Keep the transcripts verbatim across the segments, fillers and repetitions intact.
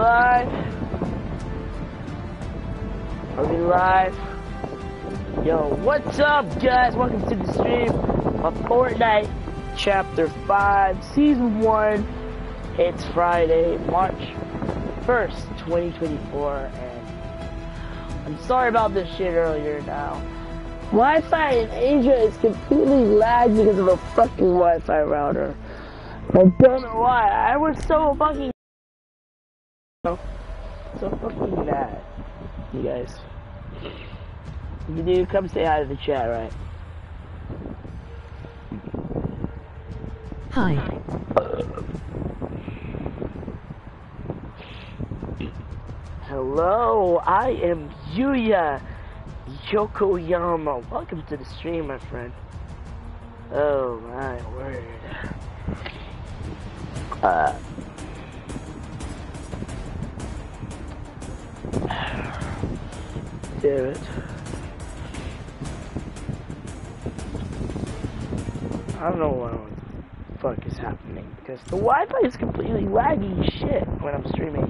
live? Are we live? Yo, what's up, guys? Welcome to the stream of Fortnite Chapter five, Season one. It's Friday, March first, twenty twenty-four, and I'm sorry about this shit earlier now. Wi-Fi in Asia is completely lagged because of a fucking Wi-Fi router. I don't know why. I was so fucking so fucking mad. You guys. You do come say hi to the chat, right? Hi. Hello, I am Yuya Yokoyama. Welcome to the stream, my friend. Oh my word. Uh Damn it. I don't know what the fuck is happening because the Wi-Fi is completely laggy as shit when I'm streaming.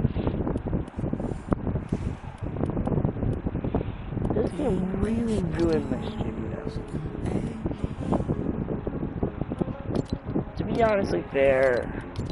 This game really ruined my stream, you know. To be honestly fair.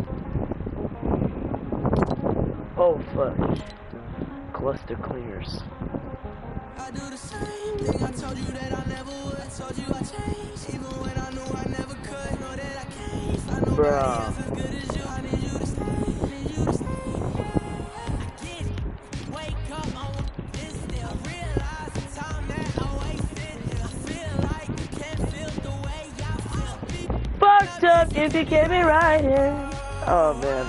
Oh fuck. Cluster clears. I do the same thing. I told you that I never would. Told you I changed, even when I knew I never could. Know that I can't find nobody else as good as you. I need you to stay. I need you to stay. I get it. Wake up on this still. Realize the time that I wasted. I feel like you can't feel the way I feel. Fucked up if you get me right here. Oh man.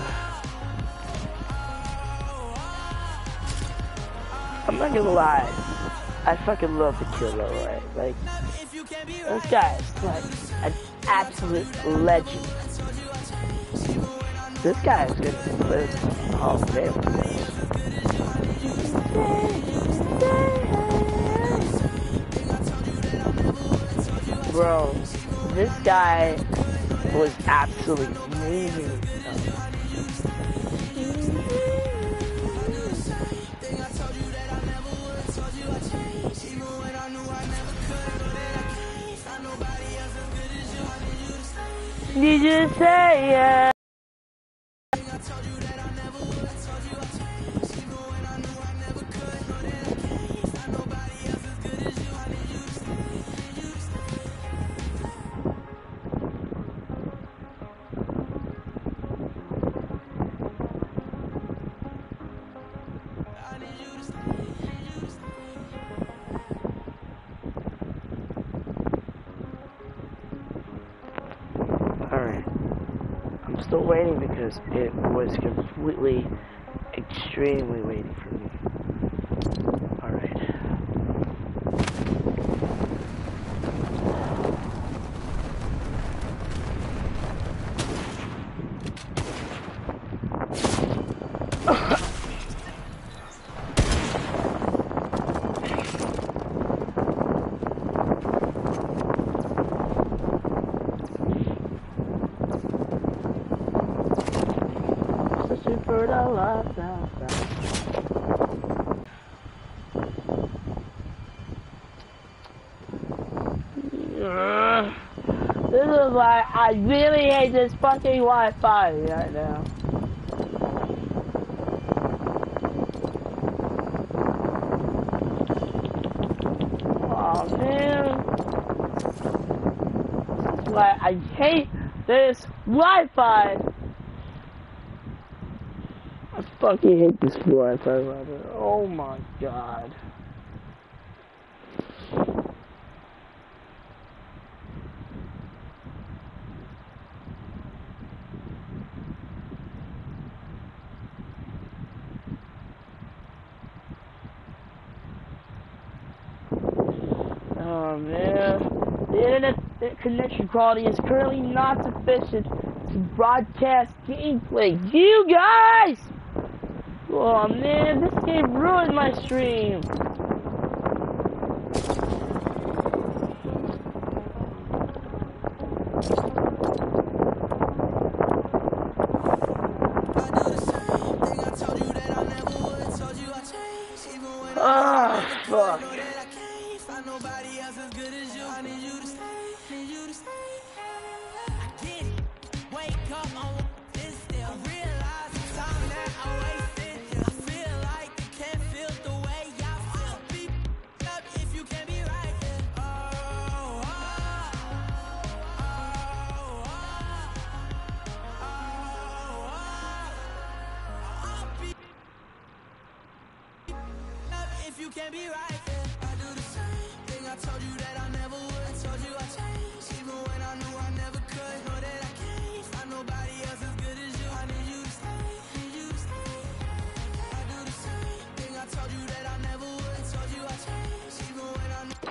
I'm not gonna lie. I fucking love the killer, right? Like, this guy is like an absolute legend. This guy is gonna live Hall of Fame. Bro, this guy was absolutely amazing. Did you say yeah? Still waiting because it was completely, extremely waiting for me. Alright. This is why I really hate this fucking Wi-Fi right now. Oh man. This is why I hate this Wi-Fi. I fucking hate this Wi-Fi router. Oh my god. Oh man, the internet connection quality is currently not sufficient to broadcast gameplay. You guys! Oh man, this game ruined my stream. I do the same thing I told you I need you to stay, need you to stay. I get it. Wake up on this still. I realize the time that I wasted. I feel like you can't feel the way I feel. Be up if you can be right here. Oh, oh, oh, oh, oh, oh. I'll be up if you can be right here. I do the same thing. I told you that I never would. I told you I changed, even when I knew I never could. Know that I can't find nobody else as good as you. I need you to stay, need you to stay. I do the same thing. I told you that I never would. I told you I changed, even when I knew.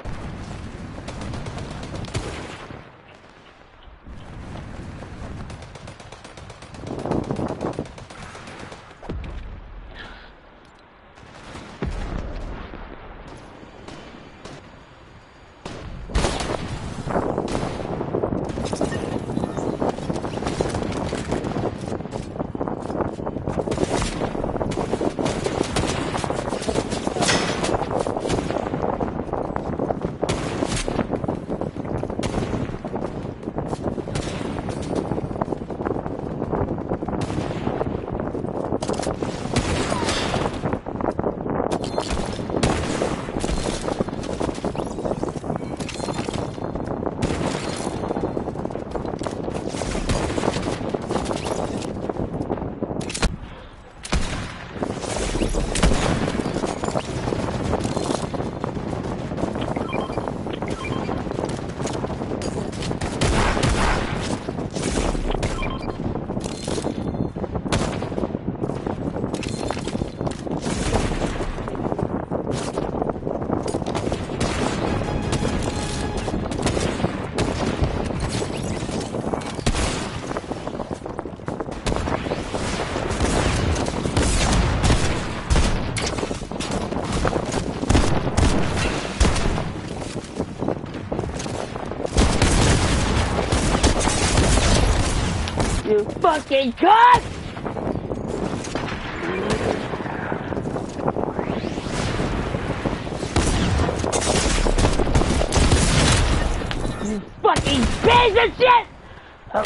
You fucking cunt! You fucking piece of shit! Oh.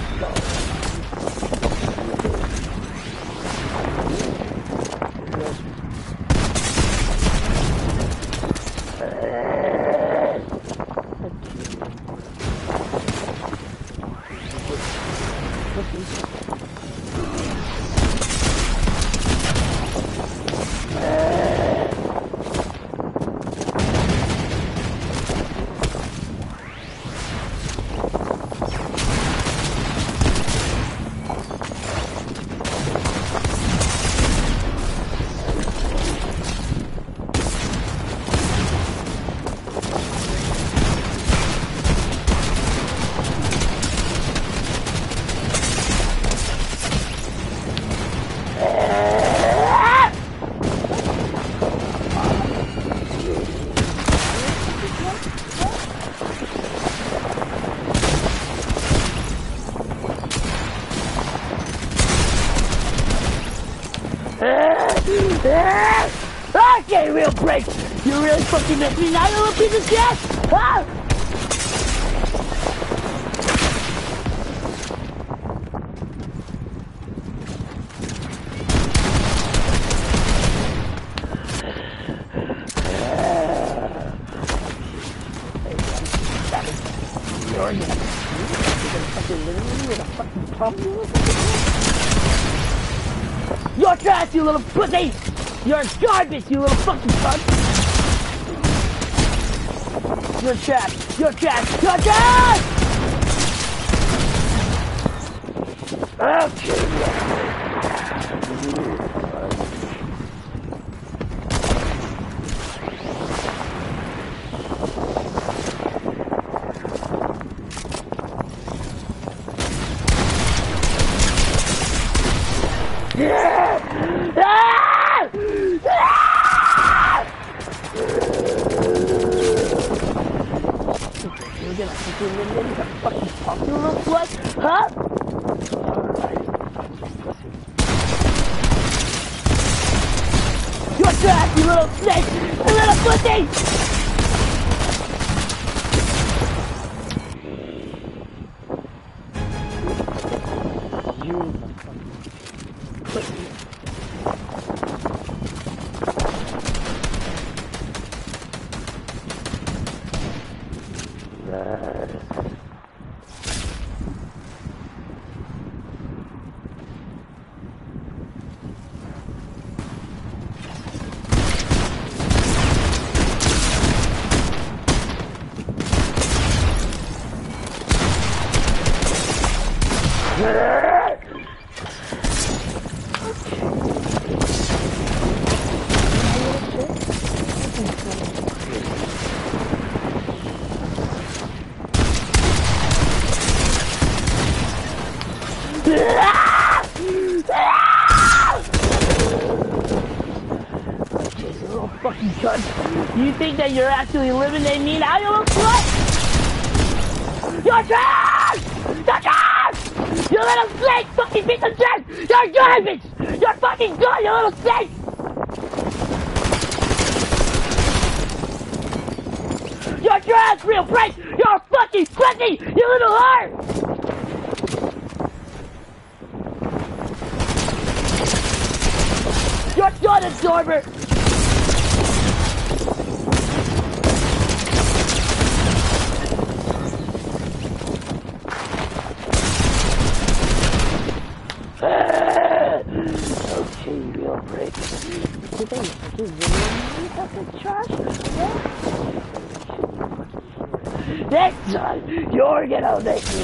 Okay, real break. You really fucking messed me now, you little piece of shit! Ah! You're trash, you little pussy! You're garbage, you little fucking cunt! You're trash! You're trash! You're trash! Okay. Yeah! Ah! Ah! You're gonna fucking fucking talk to a little slut? Huh? You're trash, you little snake! You little pussy! Fucking cunt. You think that you're actually eliminating me now, you little slut? You're trash! You're trash! You little snake! Fucking piece of shit! You're garbage! You're fucking good, you little snake! You're trash, real price! You're fucking pussy! You little whore! You're gun absorber! Okay, real break. Today, fucking fucking trash. Next time, you're gonna make me.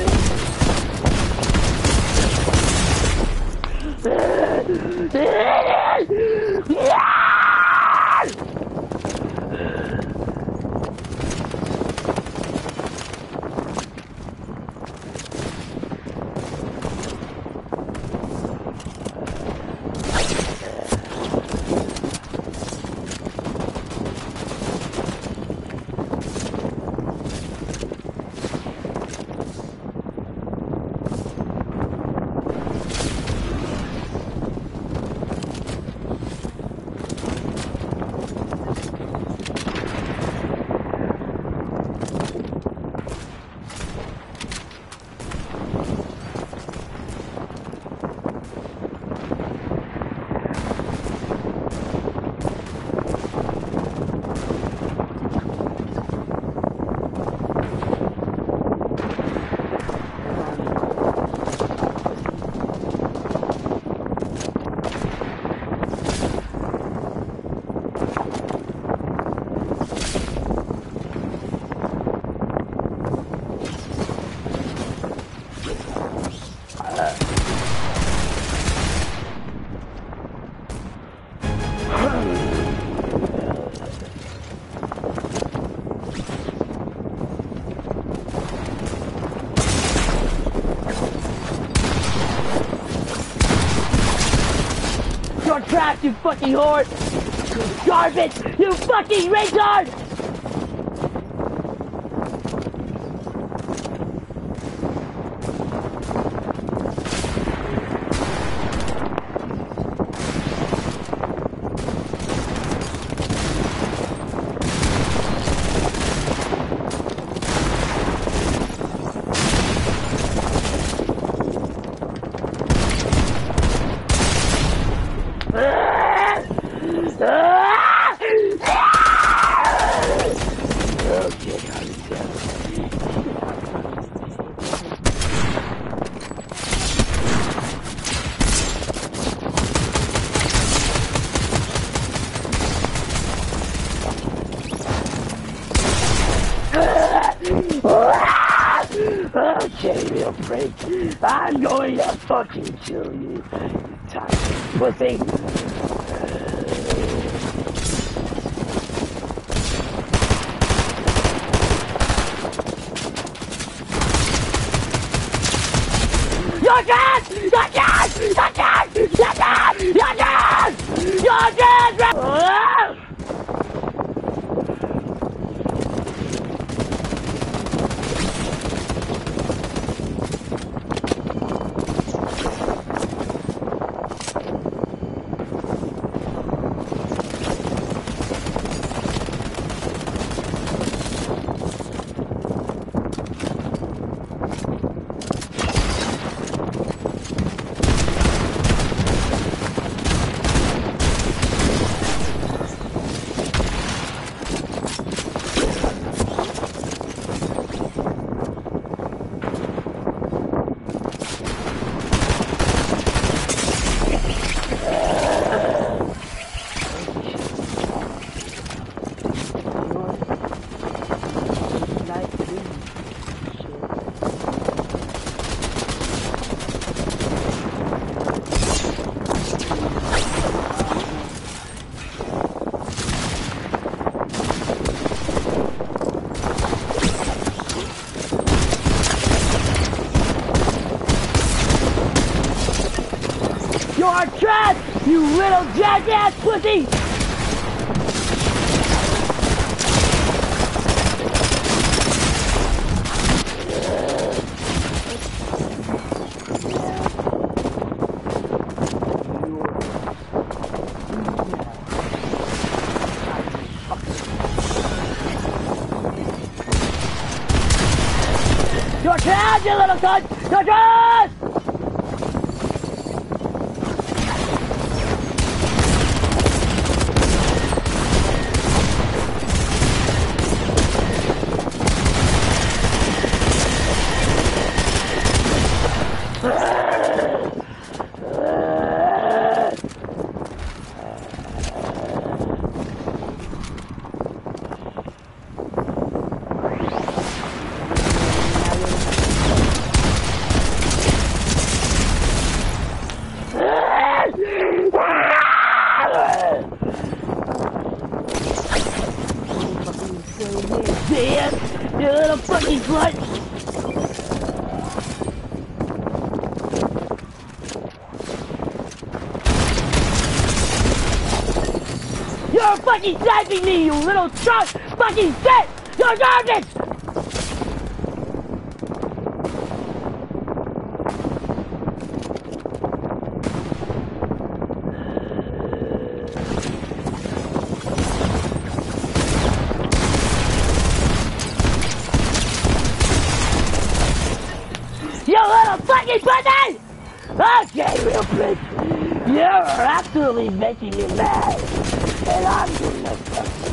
You're trapped, you fucking whore! Garbage! You fucking retard! Okay, real break. I'm going to fucking kill you, you tiny pussy. You're dead! You're dead! You're dead! You're dead! You're dead! You're dead! Ah! You're trash, you little jackass pussy! You're trash, you little cunt! You're trash! Damn, you little fucking slut! You're fucking sniping me, you little truck! Fucking shit! You're garbage! You little fucking pussy! Okay, real quick. You're absolutely making me mad. And I'm gonna fuck you.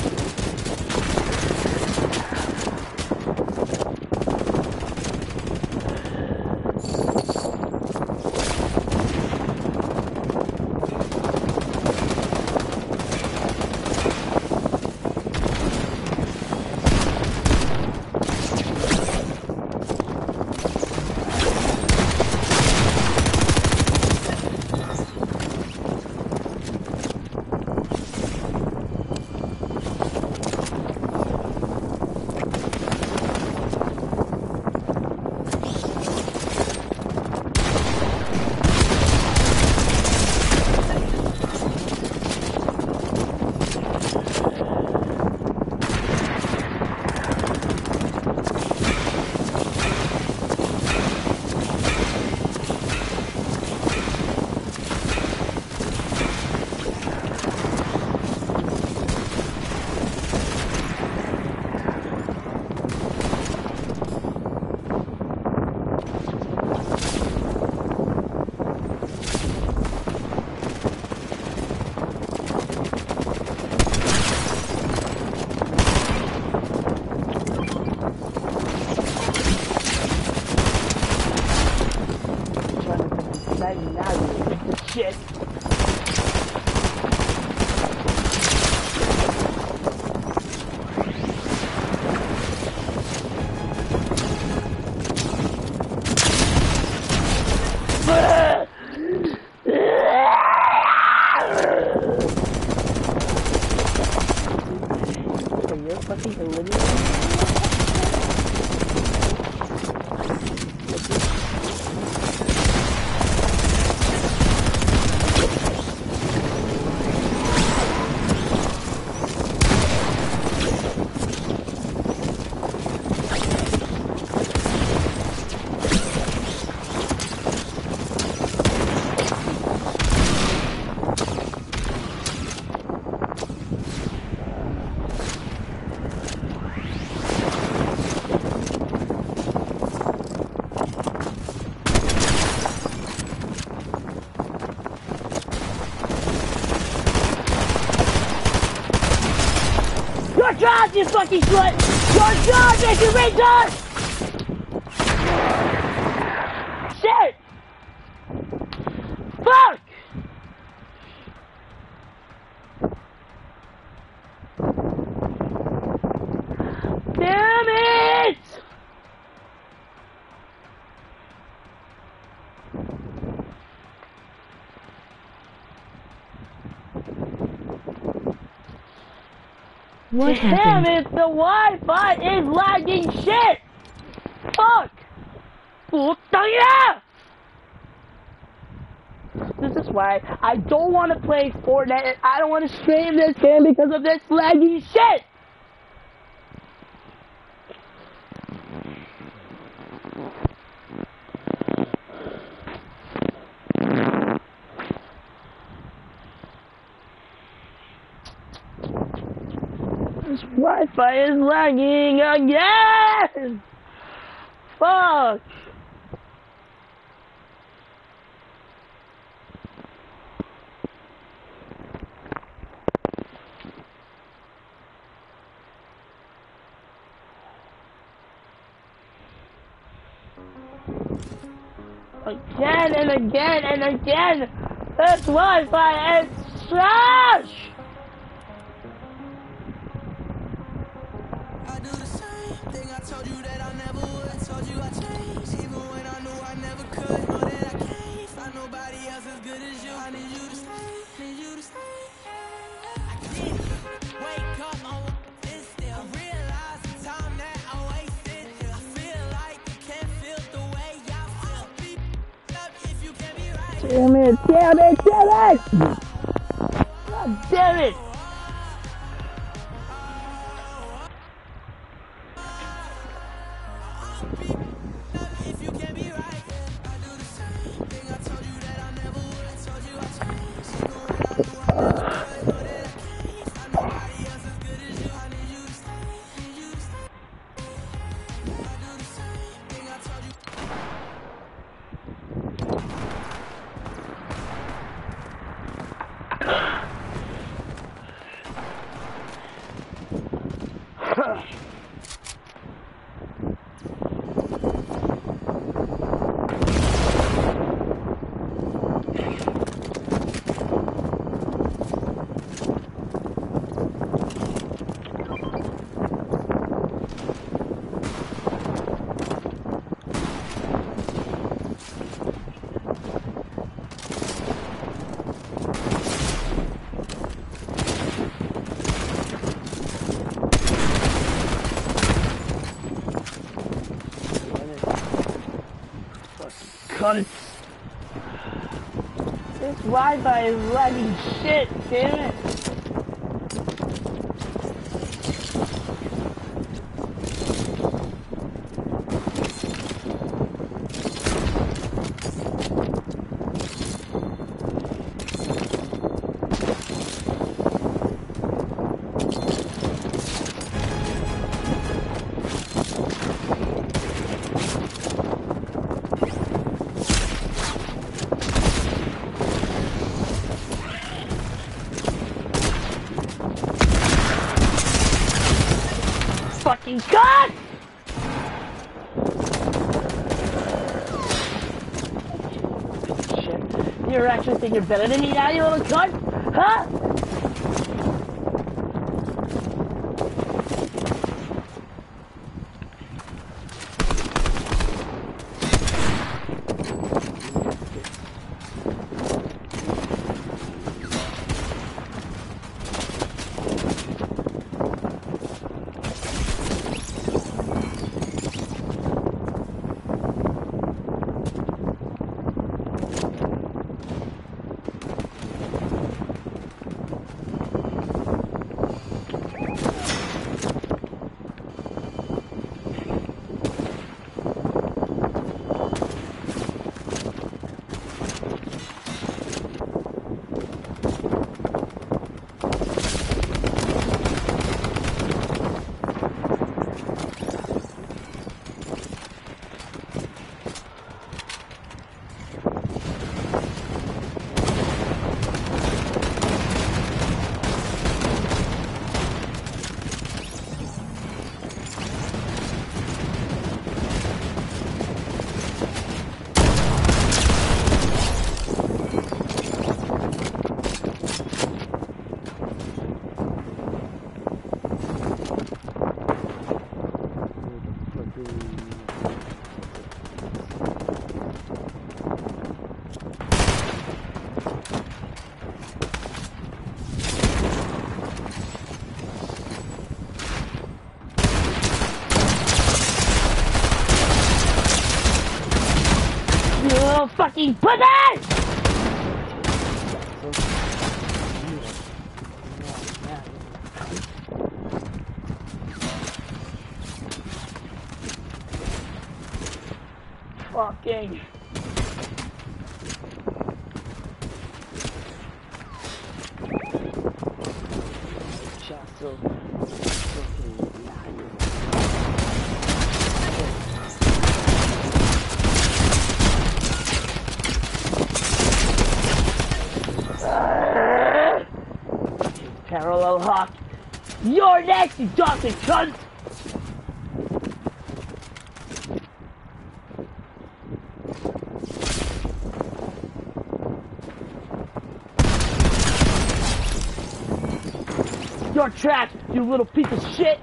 Shit. You're fucking eliminated. You're trash, you fucking slut! You're trash, you retard! Shit! Fuck! Damn it! What Damn happened? it, the Wi-Fi is lagging shit! Fuck! Puta yeah! Does this why I don't want to play Fortnite and I don't want to stream this game because of this laggy shit! This Wi-Fi is lagging again! Fuck! Again and again and again! This Wi-Fi is trash! I do the same thing. I told you that I never would. I told you I changed, even when I knew I never could. Know that I can't find nobody else as good as you. I need you to stay, need you to stay. I didn't wake up on this still. Realize the time that I wasted. I feel like you can't feel the way I feel. Beat up if you can be right. Damn it, damn it, damn it! God damn it! If you can be right, I do the same thing. I told you that I never would. I told you I changed, even when I knew I never could. Know that I can't find nobody else as good as you. I need you to stay, need you to stay. I do the same thing. I told you. Cunts. This Wi-Fi is lagging shit, damn it. Fucking god! Shit. You actually think you're better than me now, you little cunt? Huh? You little fucking pussy! fucking. Shot so fucking Parallel hawk. You're next, you toxic cunt! You're trapped, you little piece of shit!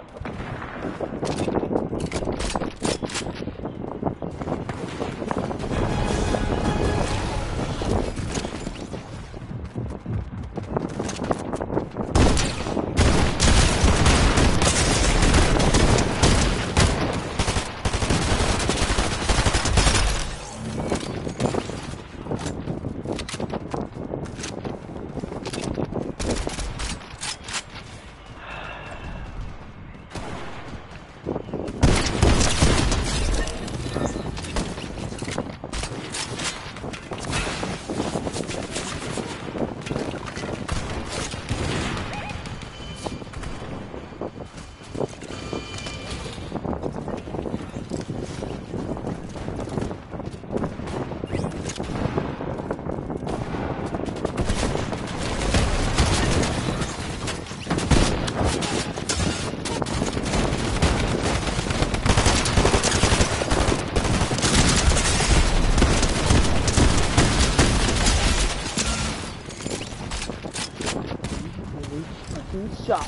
Shot.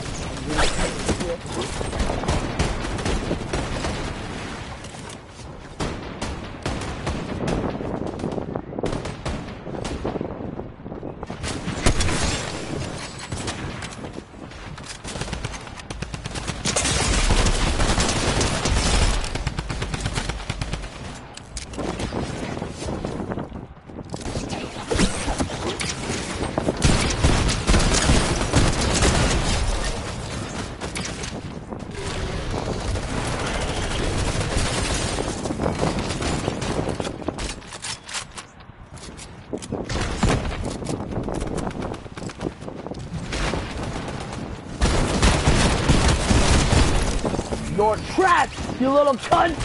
You're trapped, you little cunt!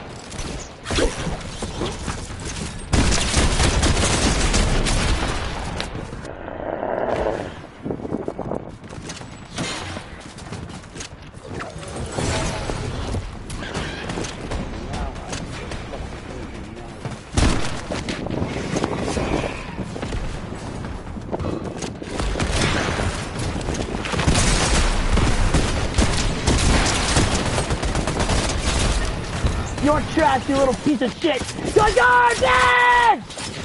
You're trash, you little piece of shit! You're garbage!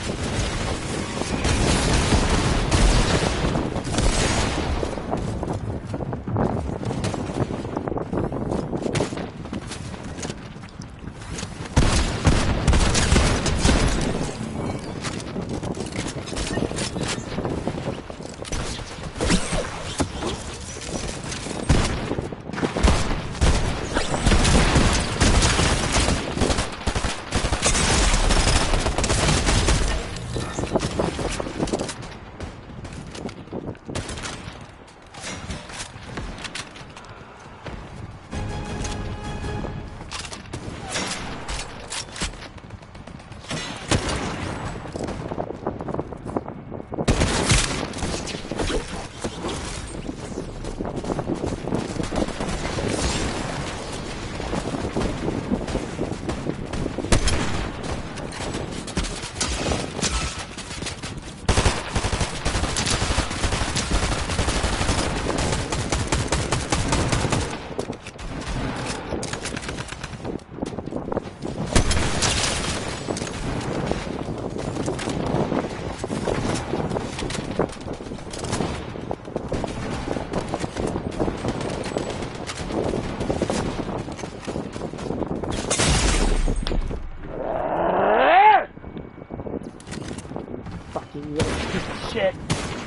Fucking little piece of shit.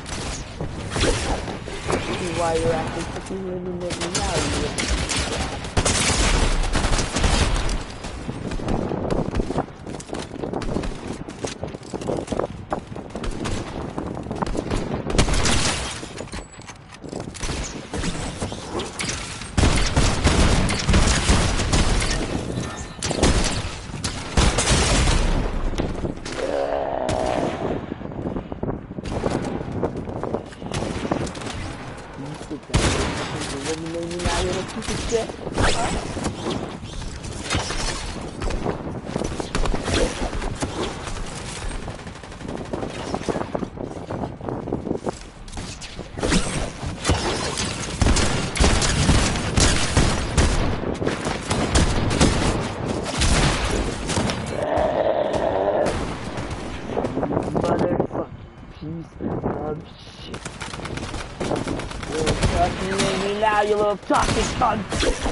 See why you're acting fucking living with me now, you little piece of shit. piece of shit. Huh? Now, you little toxic cunt!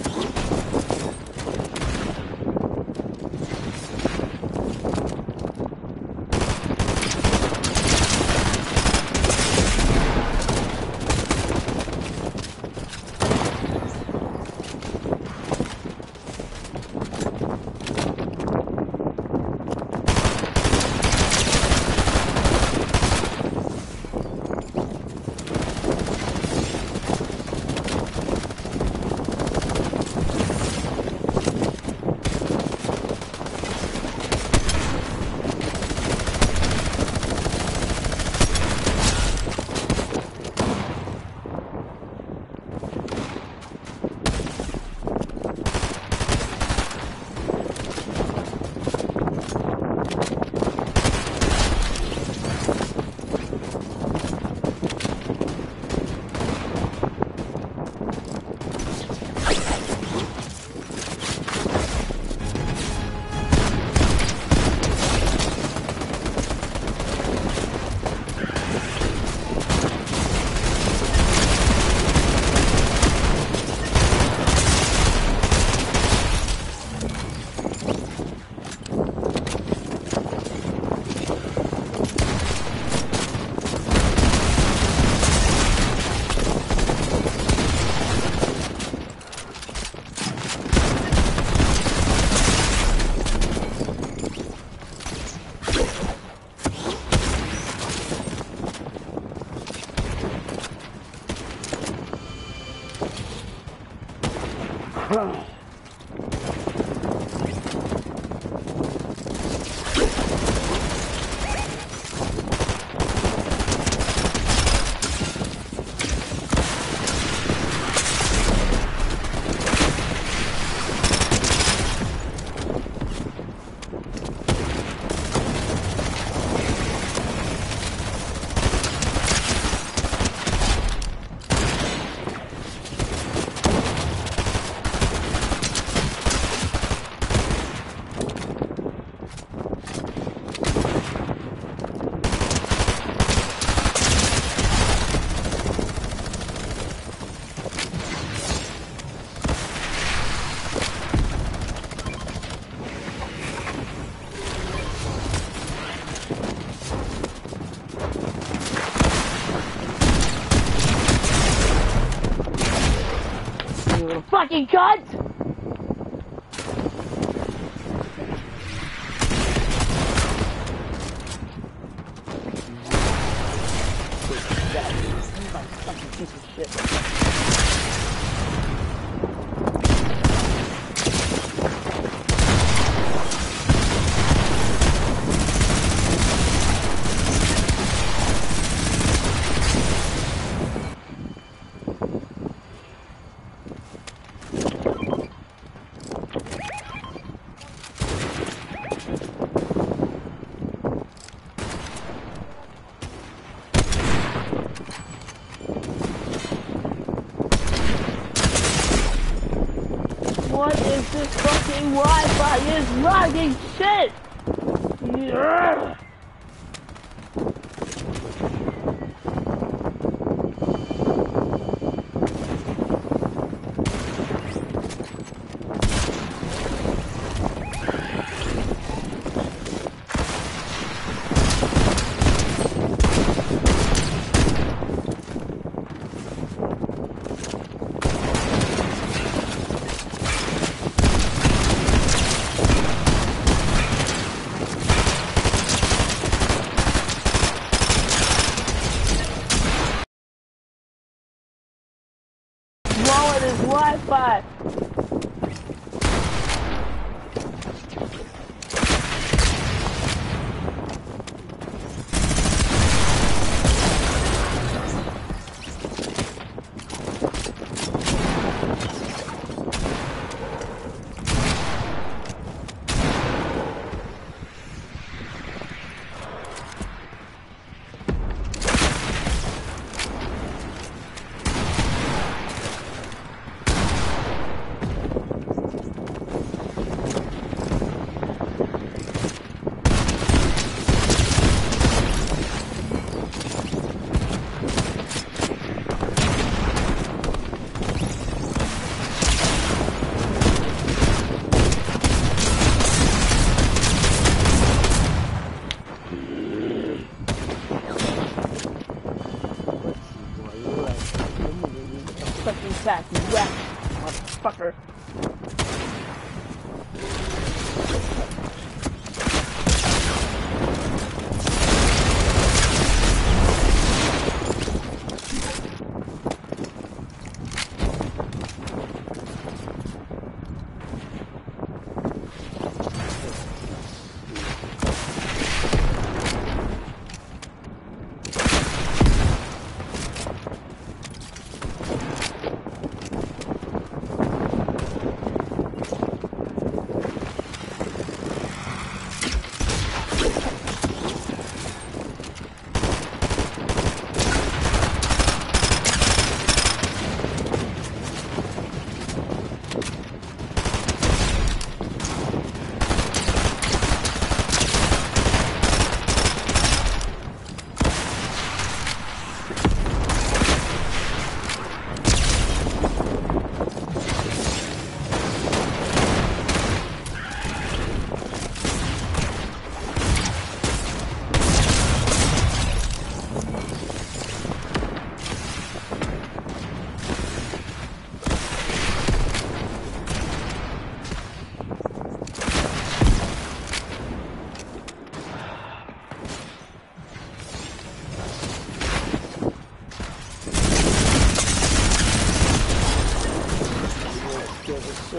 Fucking cunt! Fucking piece of shit. What is this fucking Wi-Fi? It's lagging shit! Yeah.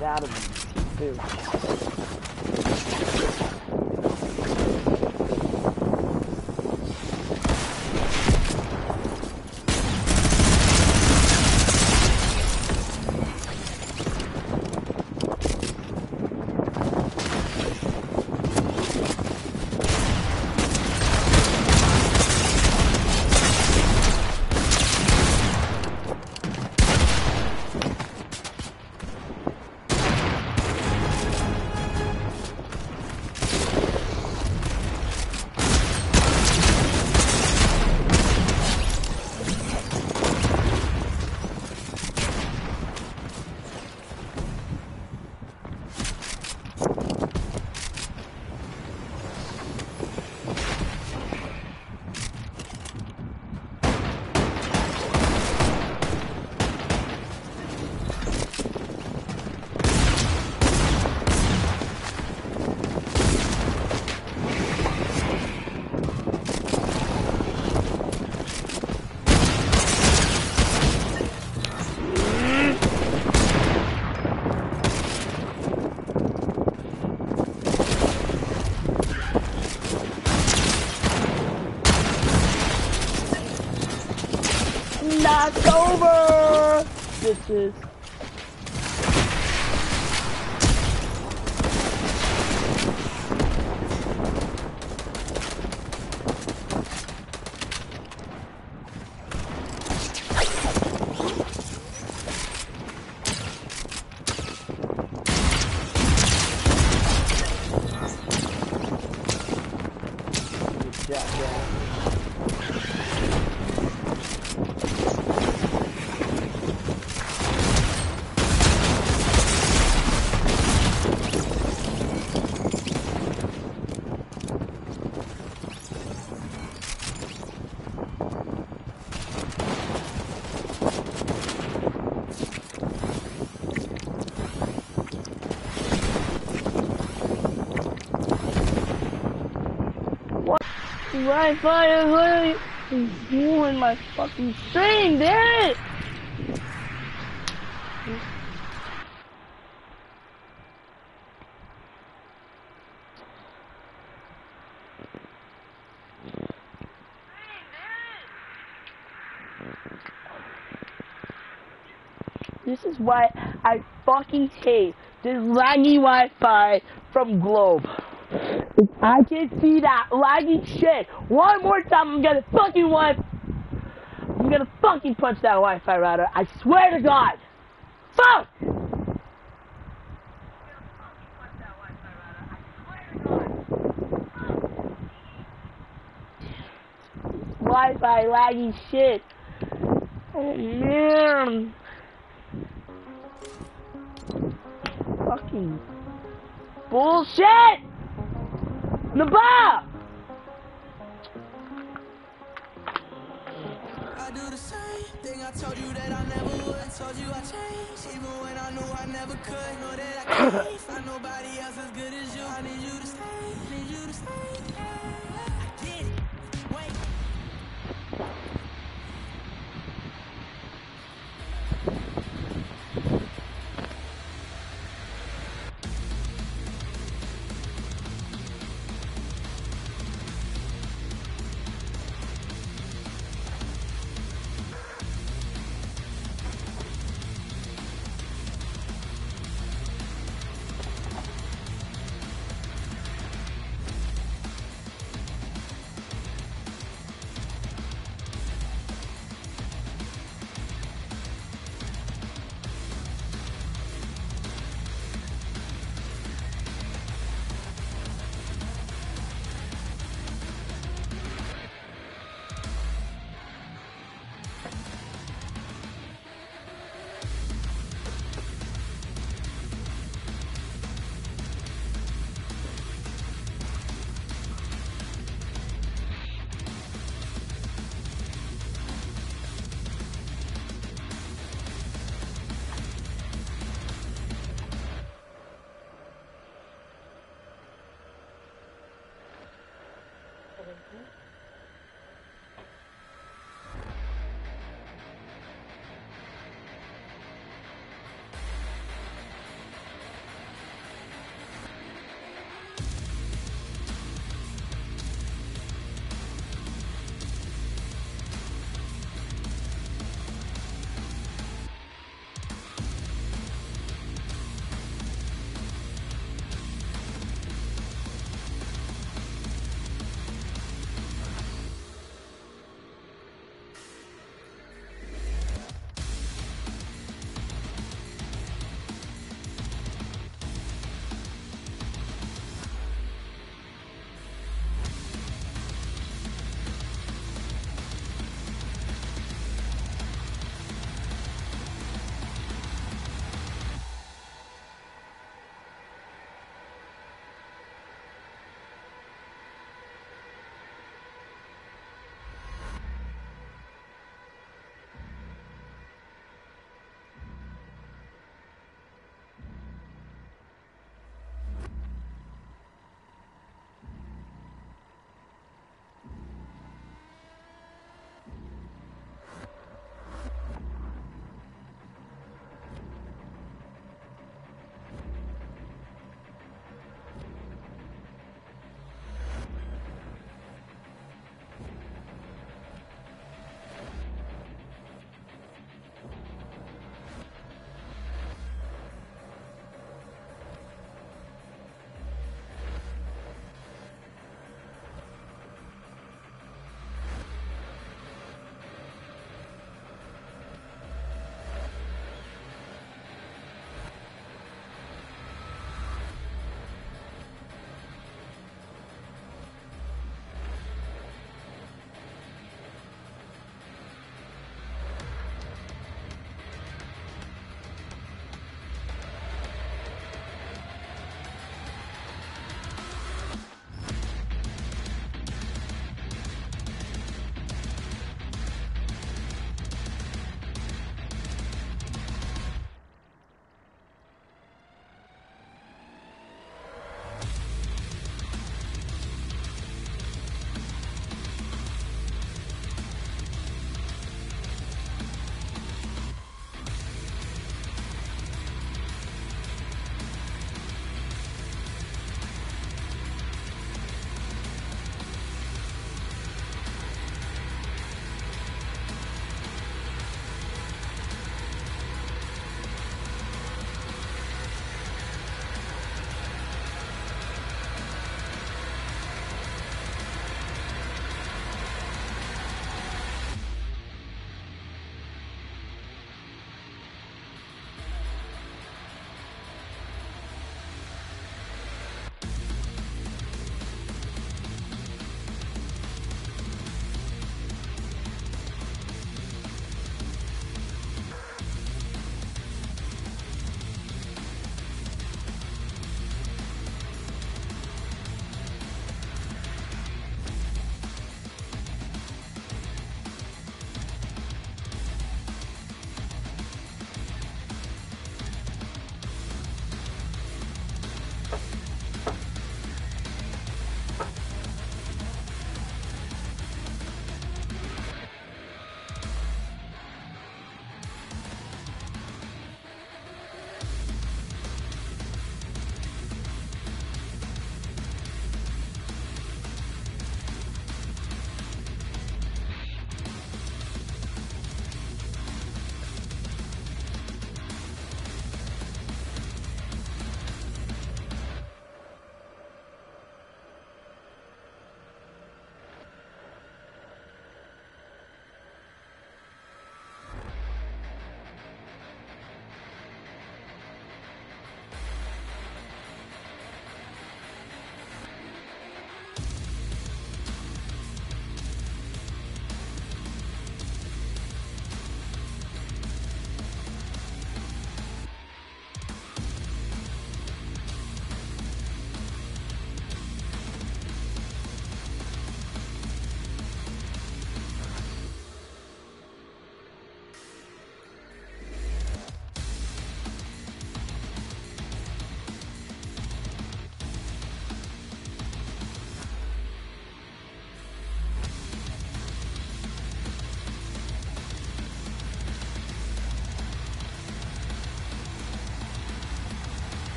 get out of these too. Knocked over! Bitches. Good job, guys. Wi-Fi is literally ruining my fucking stream, damn it! This is why I fucking hate this laggy Wi-Fi from Globe. If I can see that laggy shit one more time, I'm gonna fucking wi I'm gonna fucking punch that Wi-Fi router. I swear to God. Fuck! Wi-Fi laggy shit. Oh man. Fucking bullshit! Naba! I do the same thing I told you that I never would. Told you I changed, even when I knew I never could. Know that I can't find nobody else as good as you. I need you to stay, need you to stay. I get it. Wait.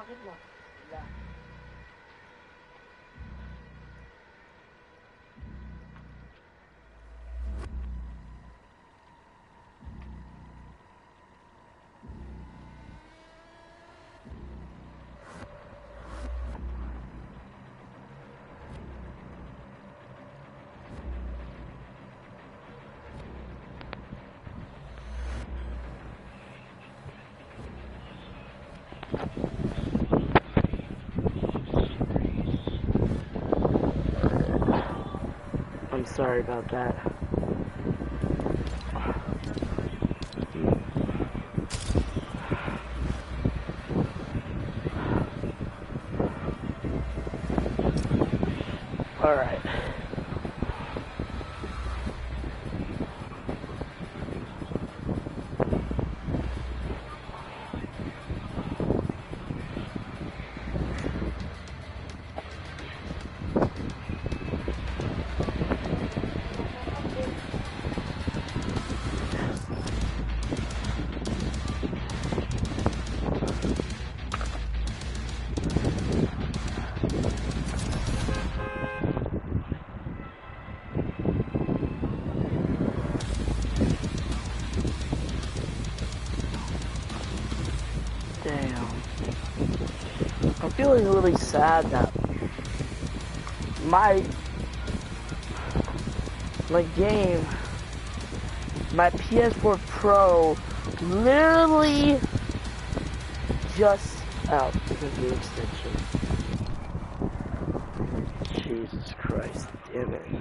bakit mo? Wala. I'm sorry about that. All right. Damn. I'm feeling really sad that my my game, my P S four Pro, literally just out because of the extension. Jesus Christ, damn it.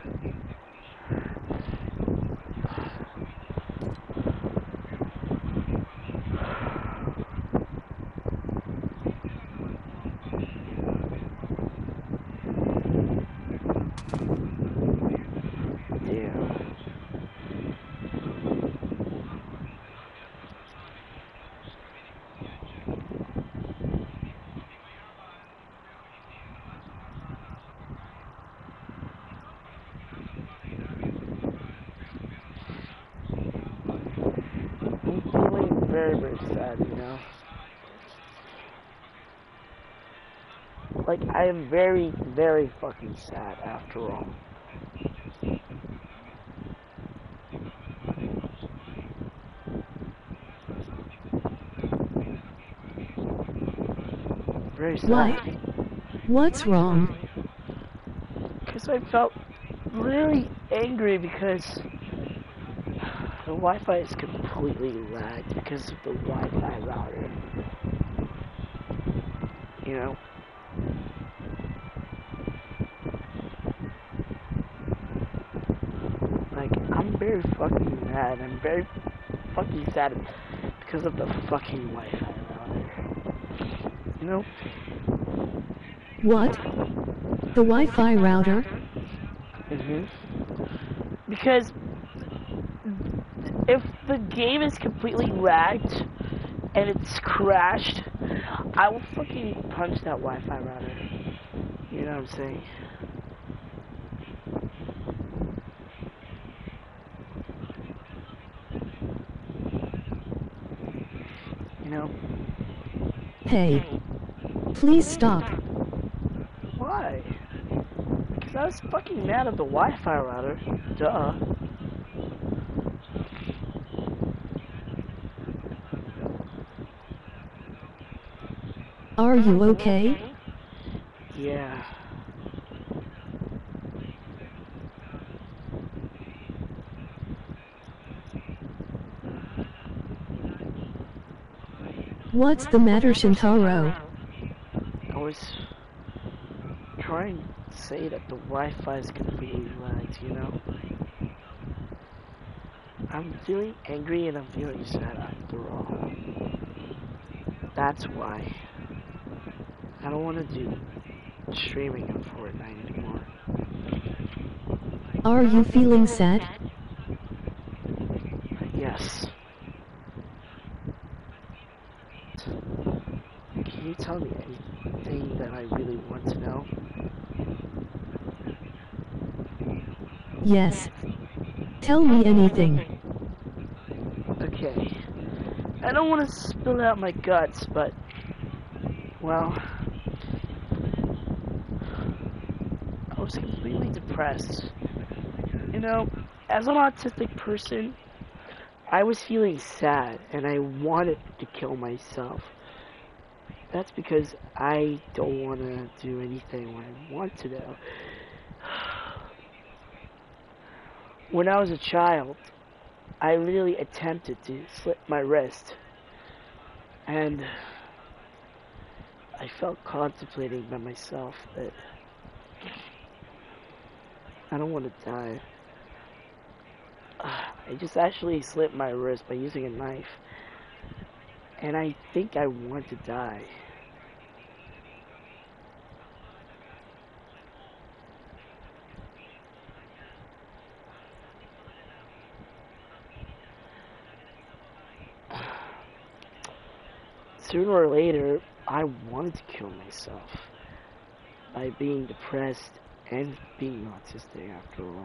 Very, very sad, you know? Like, I am very, very fucking sad after all. Very sad. What? What's wrong? Because I felt really angry because the Wi-Fi is completely lagged because of the Wi-Fi router. You know? Like, I'm very fucking mad. I'm very fucking sad because of the fucking Wi-Fi router. You know? What? The Wi-Fi router? Mm-hmm. Because if the game is completely lagged and it's crashed, I will fucking punch that Wi-Fi router. You know what I'm saying? You know? Hey. Please stop. Why? Because I was fucking mad at the Wi-Fi router. Duh. Are you okay? Yeah. What's the matter, Shintaro? I was trying to say that the Wi-Fi is completely lagged, you know? I'm feeling angry and I'm feeling sad after all. That's why. I don't want to do streaming on Fortnite anymore. Are you feeling sad? Yes. Can you tell me anything that I really want to know? Yes. Tell me anything. Okay. I don't want to spill out my guts, but Well, I was completely depressed. You know, as an autistic person, I was feeling sad and I wanted to kill myself. That's because I don't want to do anything when I want to do. When I was a child, I really attempted to slit my wrist. And I felt contemplating by myself that I don't want to die. I just actually slit my wrist by using a knife. And I think I want to die. Sooner or later, I wanted to kill myself by being depressed and being autistic after all.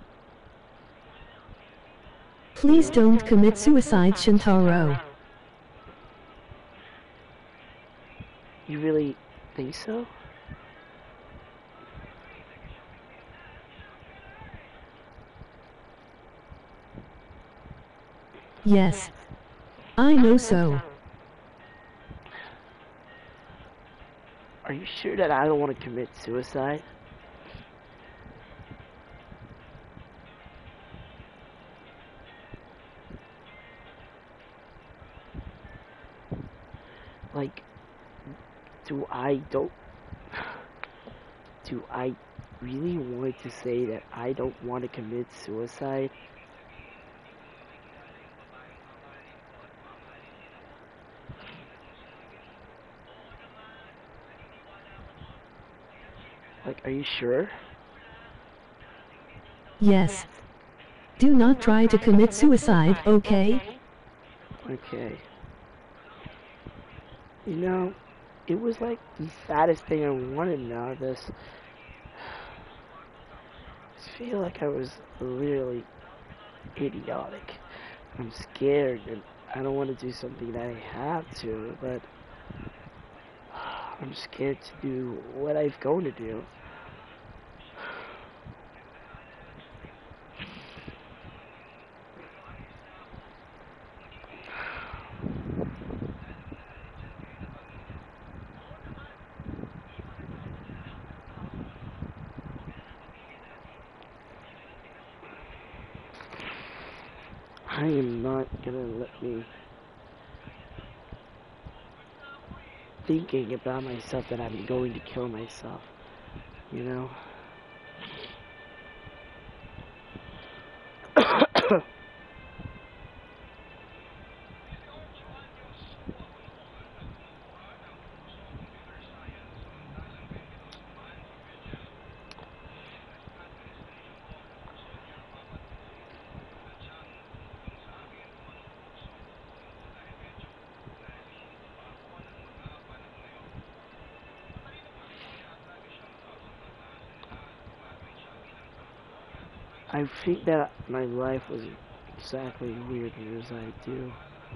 Please don't commit suicide, Shintaro. You really think so? Yes. I know so. Are you sure that I don't want to commit suicide? Like, do I don't... Do I really want to say that I don't want to commit suicide? Like, are you sure? Yes. Do not try to commit suicide, okay? Okay. You know, it was like the saddest thing I wanted now. This, I feel like I was really idiotic. I'm scared and I don't want to do something that I have to, but I'm scared to do what I'm going to do. I am not gonna let me thinking about myself that I'm going to kill myself, you know? I think that my life was exactly weird as I do.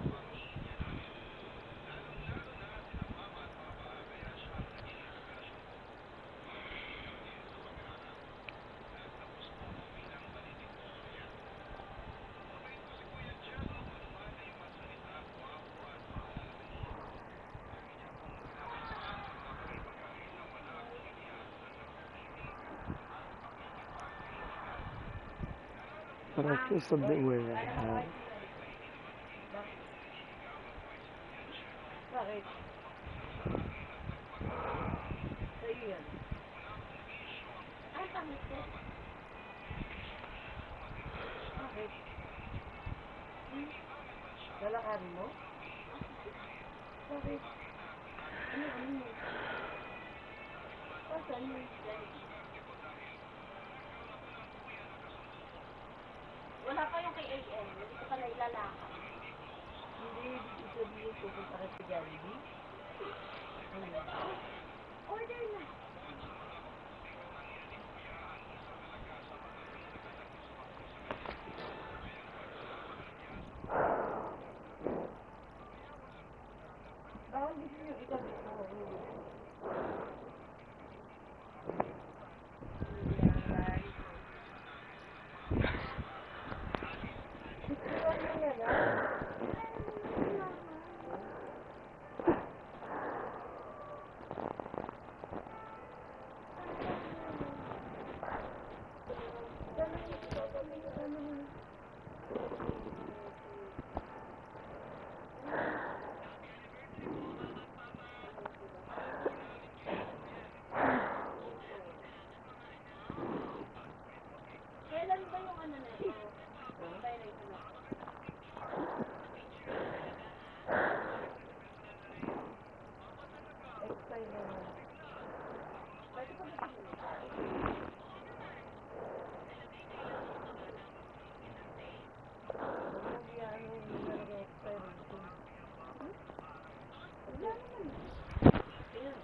But I feel something weird right now. Bakit? Sa'yo yan. Ay, pangit ko. Bakit? Hmm? Lalakarin mo? Bakit? Ano, ano? O, saan mo? Wala pa yung kay A M. Hindi ko pala ilalakad. Hindi, hindi ko sabihin pupunta ka sa Jollibee. Ano? Order na. Bawal gusto nyo itabi mo. ano nito. Direct ano. Expire na naman. Pwede pa ba sila? Hindi ano, hindi na nag-expire dito. Wala naman. Ayan.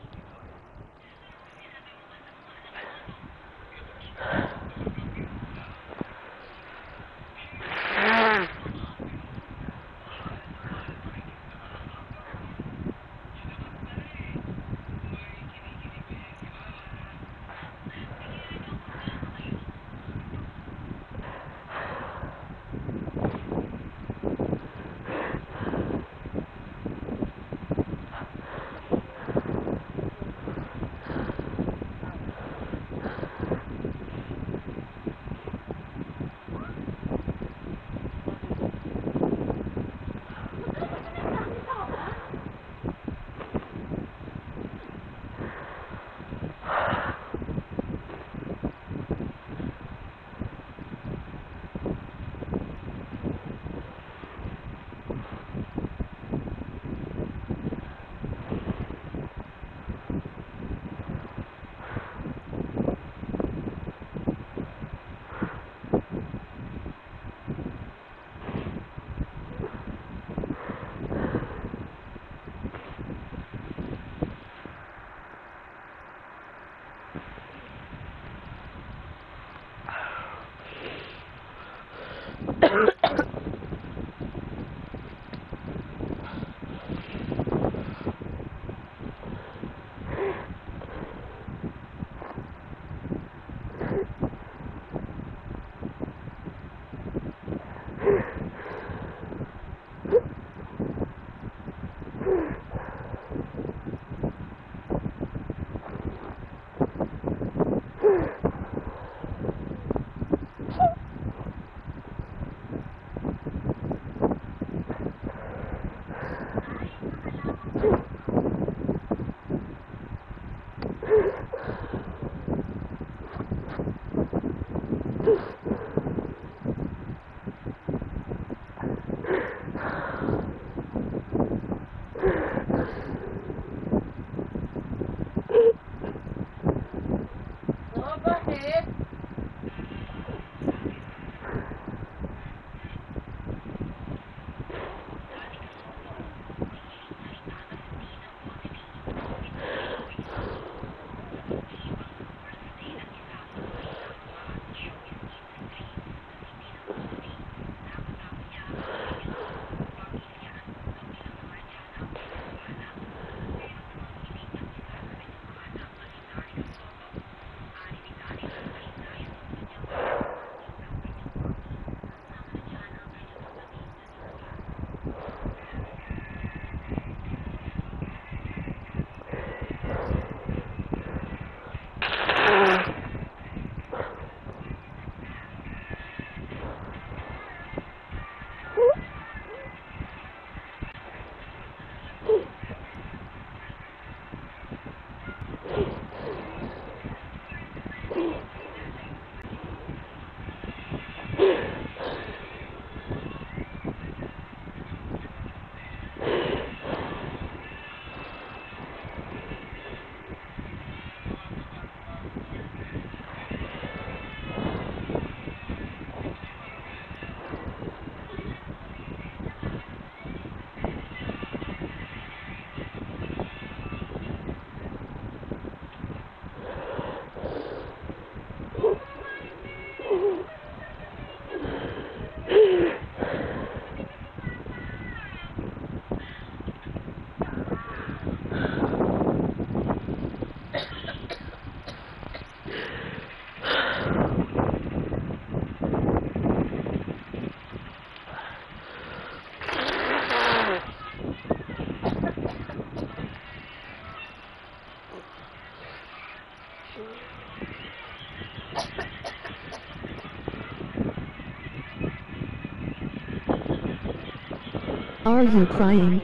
Are you crying?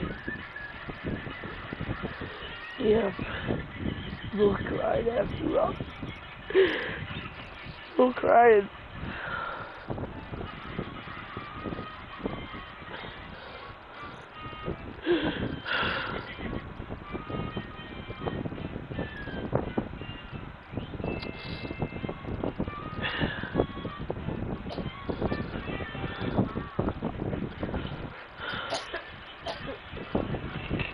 Yep. We'll cry after all. We'll cry.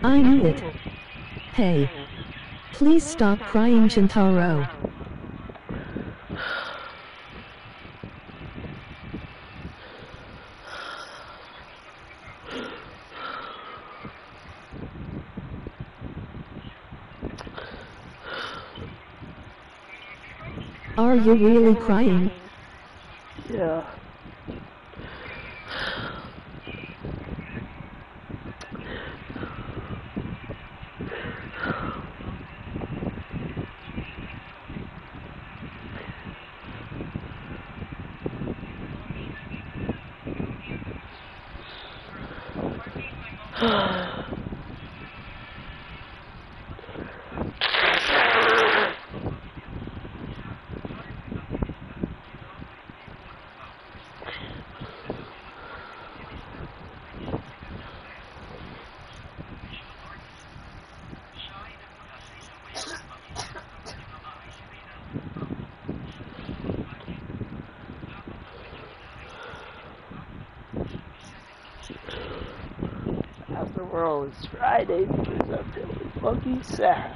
I knew it. Hey. Please stop crying, Shintaro. Are you really crying? Yeah. After all, it's Friday because I'm feeling fucking sad.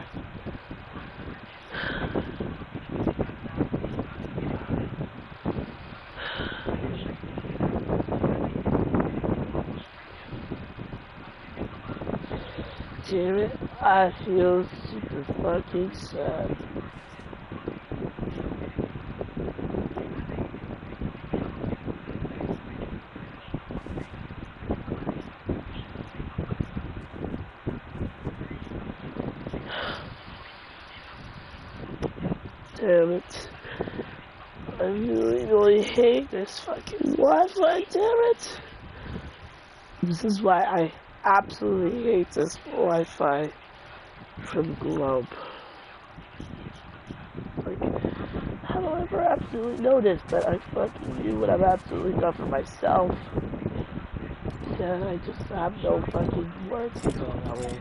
Damn it, I feel super fucking sad. Damn it. I really, really hate this fucking Wi-Fi, damn it. This is why I absolutely hate this Wi-Fi from Globe. Like, how do I ever absolutely know this? But I fucking do what I've absolutely done for myself. Yeah, I just have no fucking words to go that way.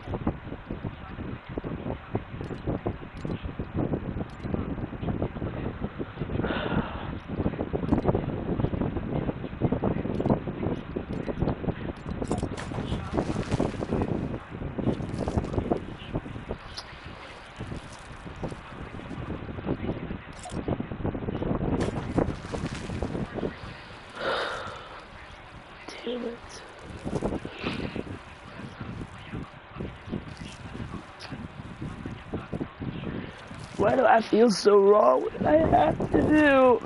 Damn it. Why do I feel so wrong? What did I have to do?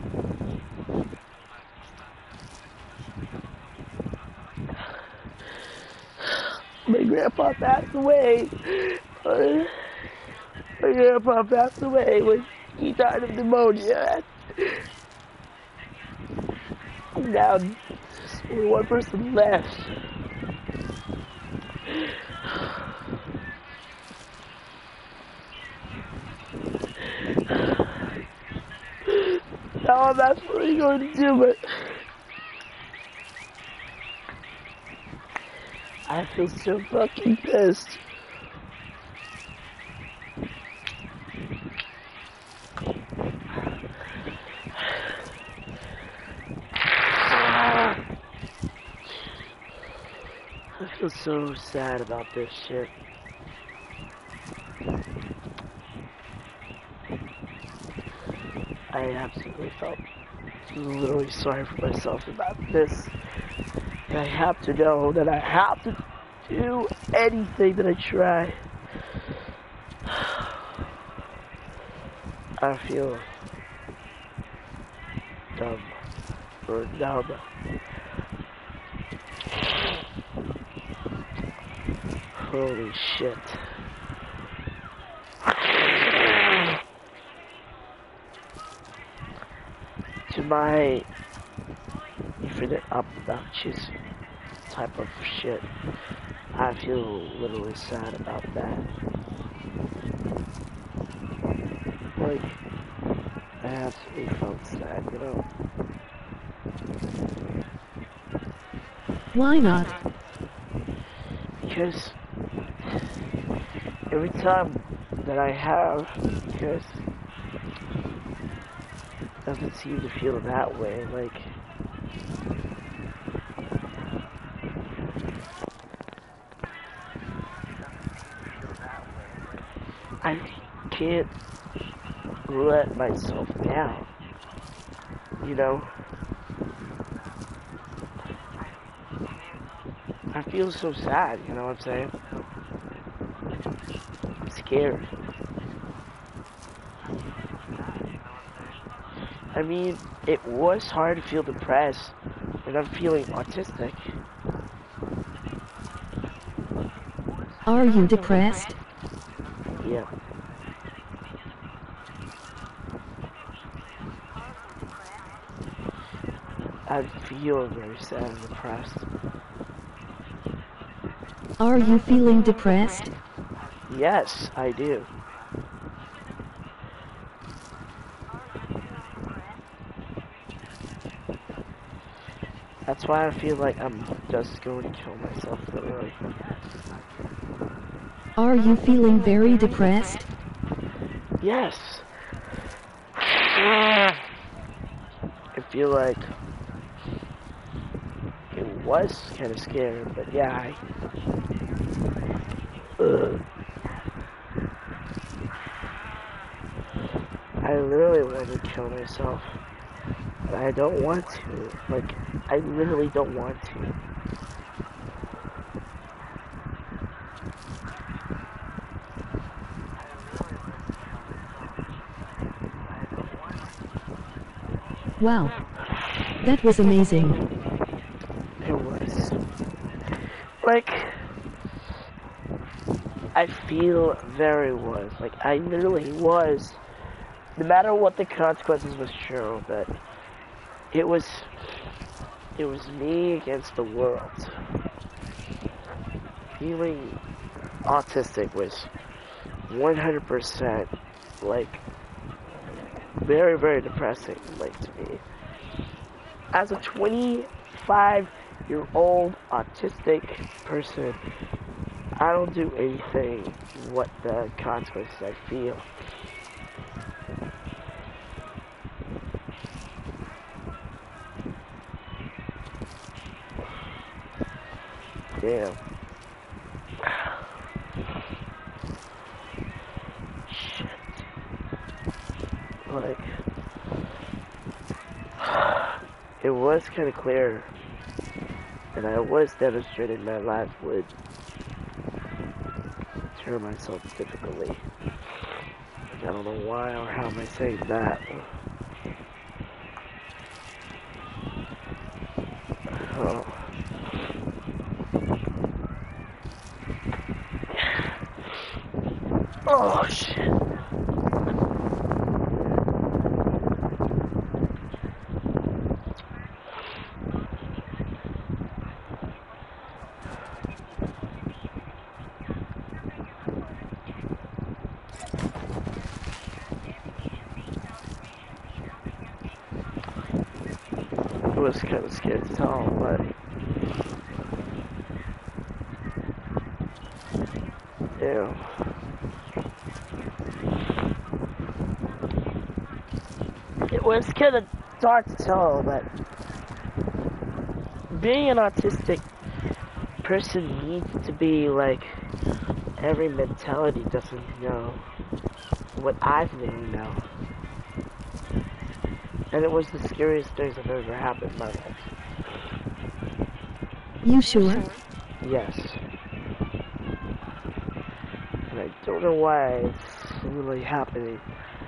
My grandpa passed away. My grandpa passed away when he died of pneumonia. Now there's only one person left. Now I'm absolutely going to do it. I feel so fucking pissed. I feel so sad about this shit. I absolutely felt literally sorry for myself about this. And I have to know that I have to do anything that I try. I feel dumb or dumb. Holy shit. To my infinite obnoxious type of shit, I feel literally sad about that. Like, I absolutely felt sad, you know? Why not? Because every time that I have, because it doesn't seem to feel that way, like, can't let myself down. You know? I feel so sad, you know what I'm saying? I'm scared. I mean, it was hard to feel depressed when I'm feeling autistic. Are you depressed? Yeah. I feel very sad and depressed. Are you feeling depressed? Yes, I do. That's why I feel like I'm just going to kill myself, literally. Are you feeling very depressed? Yes. I feel like it was kind of scary, but yeah, I... Ugh. I literally want to kill myself. But I don't want to. Like, I literally don't want to. Wow. That was amazing. It was. Like, I feel very was. Like, I literally was. No matter what the consequences was true, but it was, it was me against the world. Feeling autistic was one hundred percent, like, very, very depressing, like, to me. As a twenty-five-year-old autistic person, I don't do anything what the consequences I feel. Damn. Shit. Like, it was kind of clear, and I was demonstrating my life would turn myself difficultly. Like, I don't know why or how am I saying that. Oh. Oh shit. It was kind of scared to tell, but yeah. It was kind of dark to tell, but being an autistic person needs to be like every mentality doesn't know what I've known now. And it was the scariest things that ever happened in my life. You sure? Yes. And I don't know why it's really happening.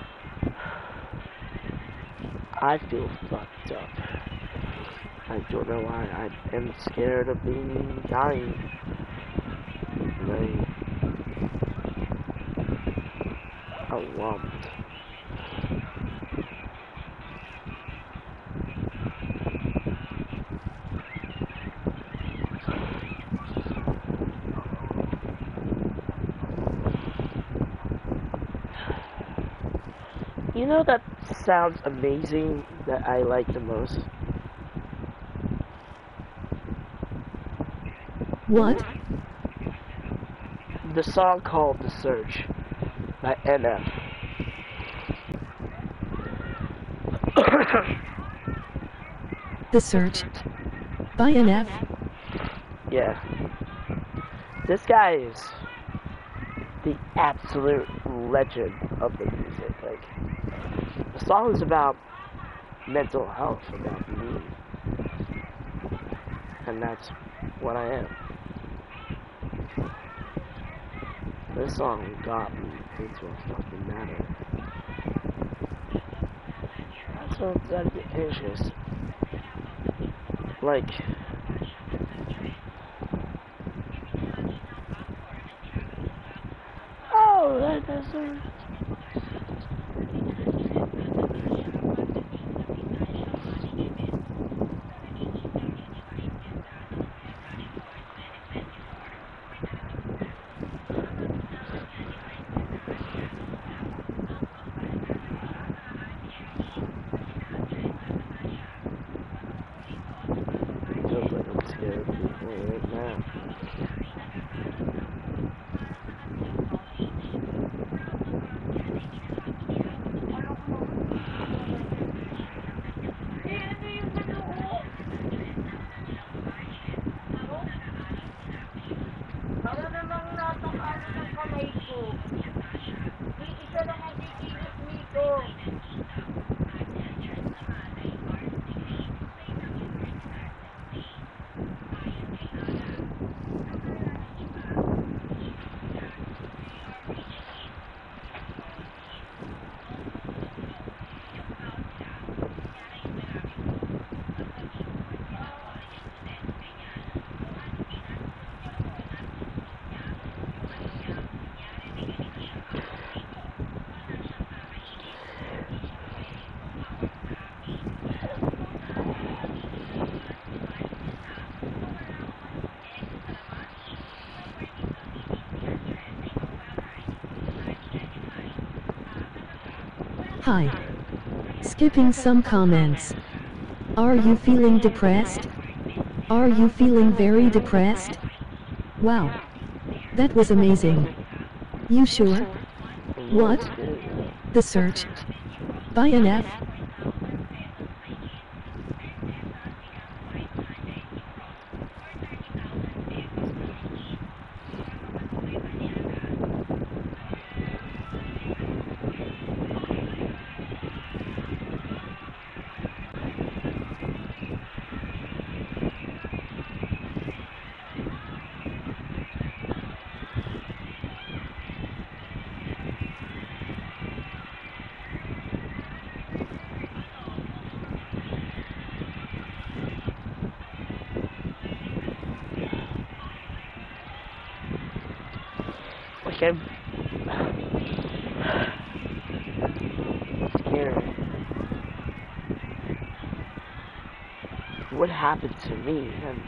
I feel fucked up. I don't know why. I am scared of being dying. Like, alarmed. You know that sounds amazing that I like the most? What? The song called The Surge by N F. The Search. By N F. Yeah. This guy is the absolute legend of the music. Like, the song is about mental health, about me. And that's what I am. This song got me into a fucking matter. That's what I'm starting to get anxious. Like, oh, that doesn't. Feels like I'm scared of people right now. Para namang natakalo ng kamay ko. Di isa lang ang kikilos nito. Hi. Skipping some comments. Are you feeling depressed? Are you feeling very depressed? Wow. That was amazing. You sure? What? The search. By an F? Like, I'm scared. What happened to me? And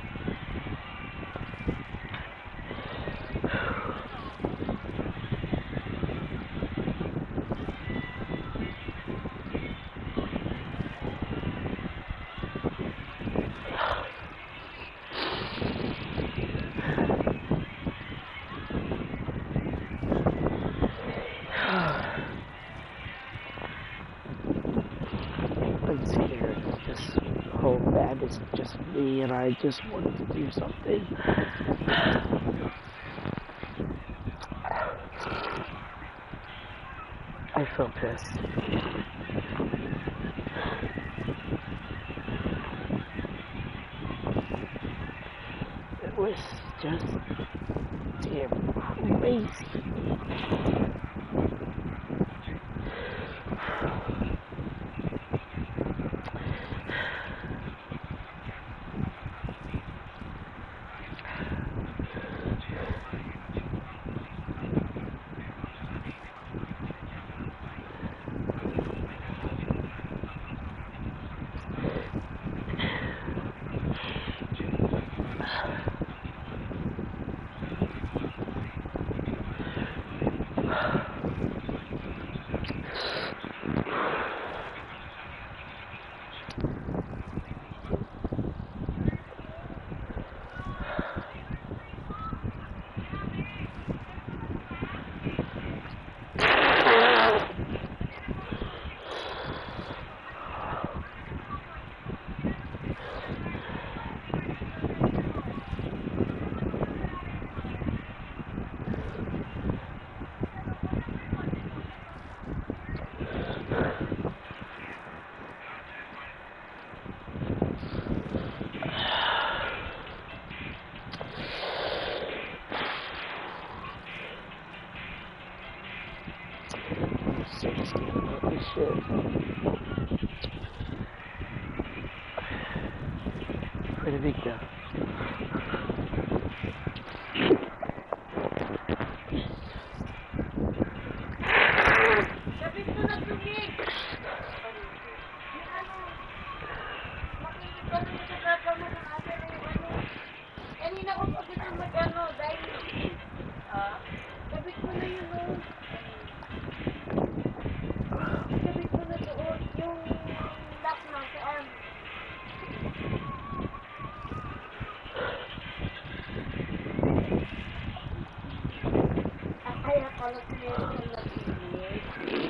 I'm scared. This whole band is just me, and I just wanted to do something. I feel pissed. It was just damn crazy. scared about this shit. Where'd the beak go? Sabi ko na tumig! Yung ano, makinig ka rin sa gagawin ng ate na yung ano. Kanina ko pa gusto mag-ano, dahil... Ah? Sabi ko na yun o. Sabi ko na doon, yung lock na sa arm. Ah, kaya pala meron ng nag-inig.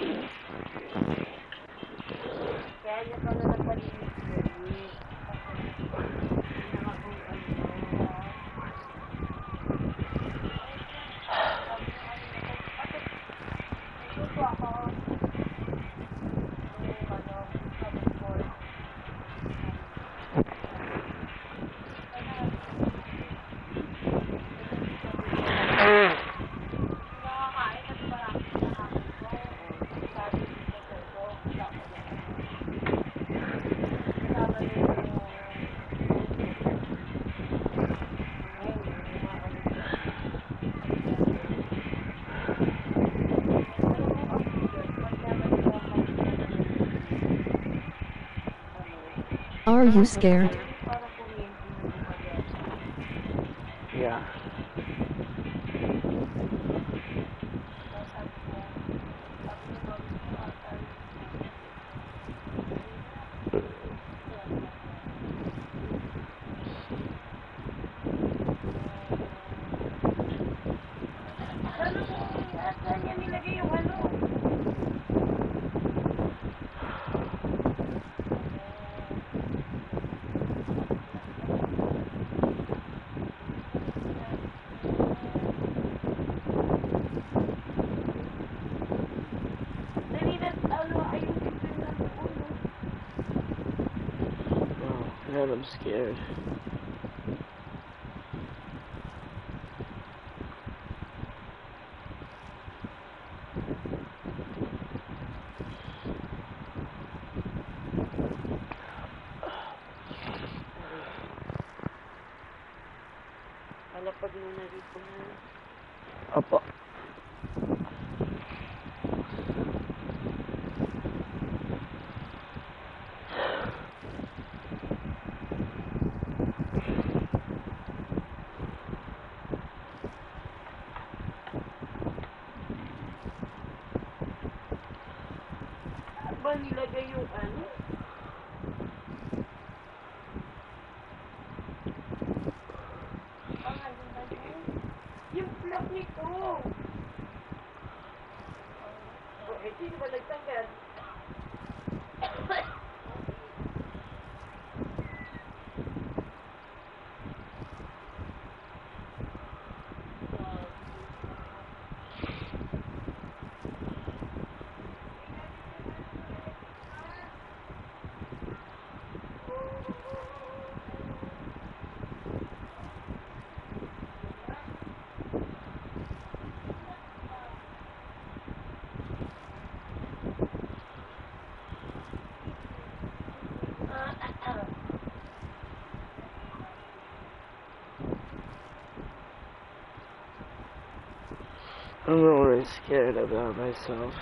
Kaya niya pala napalinig-linig. Hindi na kung ano. Ito ako. Yung ano, sabi ko. Nakakain at marami na kami ko. Sabi ko sa ko, kasama niya. Kasama niya yung... Ayun, yung mga ano. Are you scared? Parang kuryente na gumagana. Yeah. Sabi ko, sabi ko, mami ko, ata. Ano po, saan niya nilagay yung ano? Dali na, ano, ayusin ko yung nasa ulo. Oh, man, I'm scared. Malapag mo na dito na. Opo. Ba nilagay yung ano? Ang ano ba yun? Yung plug nito. O, eh, sino ba nagtanggal? I'm really scared about myself.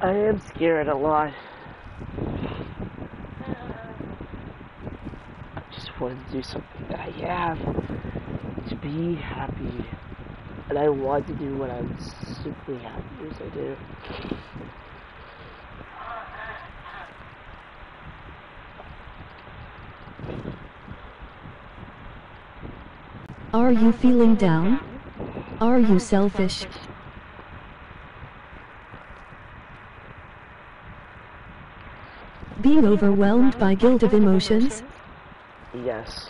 I am scared a lot. I just wanted to do something that I have to be happy. And I want to do what I'm simply happy as I do. Are you feeling down? Are you selfish? Being overwhelmed by guilt of emotions? Yes.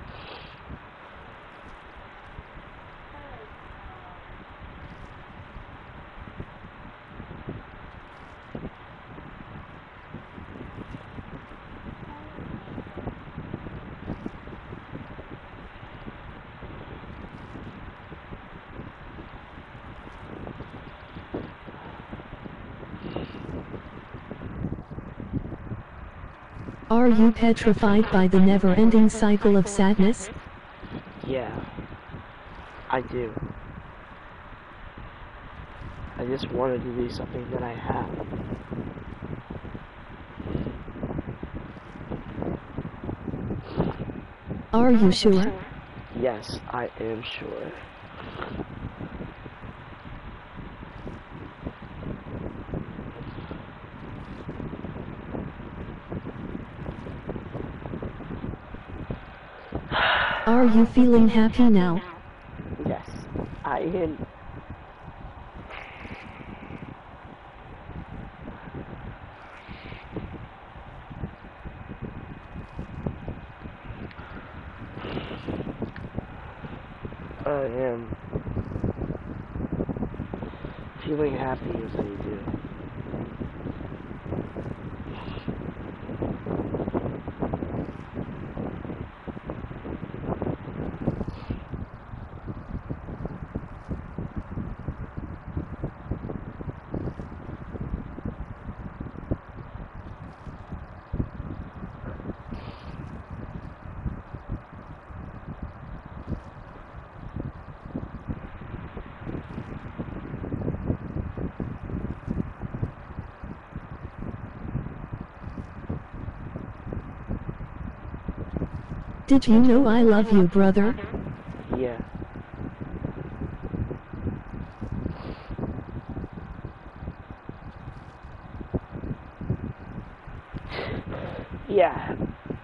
Are you petrified by the never-ending cycle of sadness? Yeah. I do. I just wanted to do something that I have. Are you sure? Yes, I am sure. Are you feeling happy now? Yes, I am. I am feeling happy as I do. Did you know I love you, brother? Yeah. Yeah.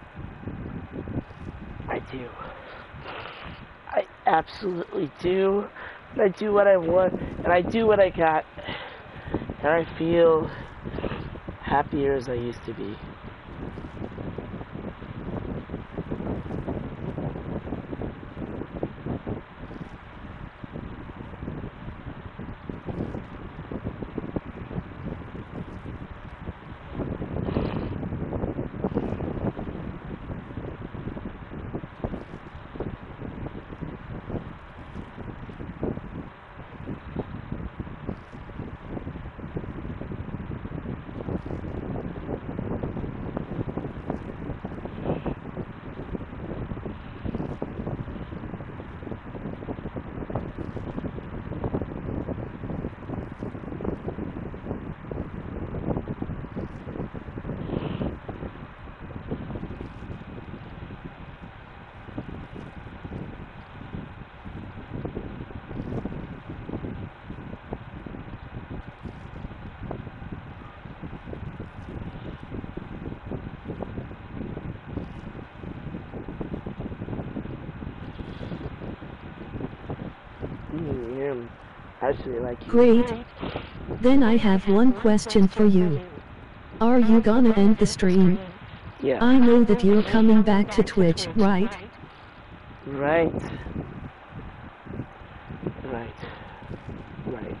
I do. I absolutely do. And I do what I want, and I do what I got. And I feel happier as I used to be. Mm, I actually like you. Great. Then I have one question for you. Are you gonna end the stream? Yeah. I know that you're coming back to Twitch, right? Right. Right. Right.